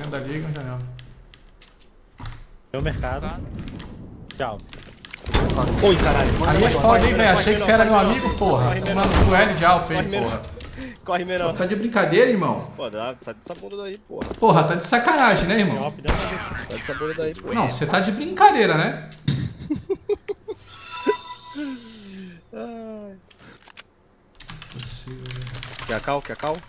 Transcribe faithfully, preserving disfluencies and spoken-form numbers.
Saindo da liga, janela. Deu mercado. Tchau. Oi, caralho. Aí é foda, hein, velho? Achei que você era meu amigo, porra. Mano, o L de Alp, hein, porra. Corre menor. Tá de brincadeira, irmão? Pô, dá, sai dessa bunda daí, porra. Porra, tá de sacanagem, né, irmão? Sai dessa bunda daí, porra. Não, você tá de brincadeira, né? Quer cal? Quer cal?